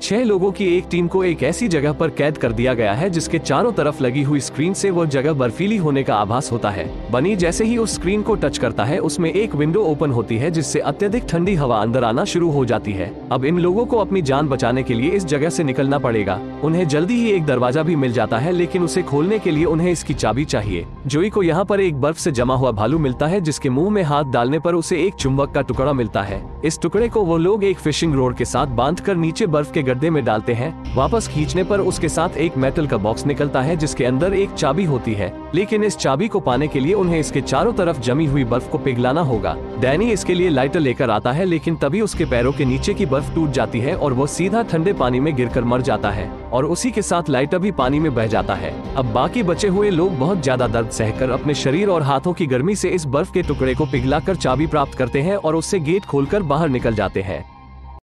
6 लोगों की एक टीम को एक ऐसी जगह पर कैद कर दिया गया है जिसके चारों तरफ लगी हुई स्क्रीन से वो जगह बर्फीली होने का आभास होता है। बनी जैसे ही उस स्क्रीन को टच करता है उसमें एक विंडो ओपन होती है जिससे अत्यधिक ठंडी हवा अंदर आना शुरू हो जाती है। अब इन लोगों को अपनी जान बचाने के लिए इस जगह से निकलना पड़ेगा। उन्हें जल्दी ही एक दरवाजा भी मिल जाता है, लेकिन उसे खोलने के लिए उन्हें इसकी चाबी चाहिए। जोई को यहाँ पर एक बर्फ से जमा हुआ भालू मिलता है जिसके मुंह में हाथ डालने पर उसे एक चुंबक का टुकड़ा मिलता है। इस टुकड़े को वो लोग एक फिशिंग रोड के साथ बांधकर नीचे बर्फ के गड्ढे में डालते हैं। वापस खींचने पर उसके साथ एक मेटल का बॉक्स निकलता है जिसके अंदर एक चाबी होती है, लेकिन इस चाबी को पाने के लिए उन्हें इसके चारों तरफ जमी हुई बर्फ को पिघलाना होगा। डैनी इसके लिए लाइटर लेकर आता है, लेकिन तभी उसके पैरों के नीचे की बर्फ टूट जाती है और वो सीधा ठंडे पानी में गिरकर मर जाता है और उसी के साथ लाइटर भी पानी में बह जाता है। अब बाकी बचे हुए लोग बहुत ज्यादा दर्द सहकर अपने शरीर और हाथों की गर्मी से इस बर्फ के टुकड़े को पिघलाकर चाबी प्राप्त करते हैं और उससे गेट खोलकर बाहर निकल जाते हैं।